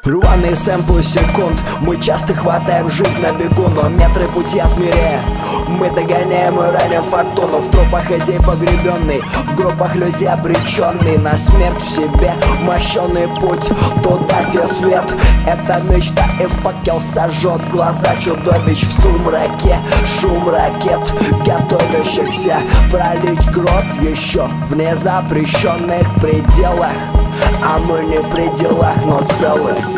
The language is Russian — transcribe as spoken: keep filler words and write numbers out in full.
Рваные сэмплы секунд. Мы часто хватаем жизнь на бегу, но метры пути отмеряя, мы догоняем и раним фортуну. В трупах идей погребенный, в группах людей обреченный на смерть в себе. Мощенный путь туда, где свет. Это мечта и факел сожжет глаза чудовищ в сумраке. Шум ракет, готовящихся пролить кровь еще в незапрещенных пределах. А мы не при делах, но целы.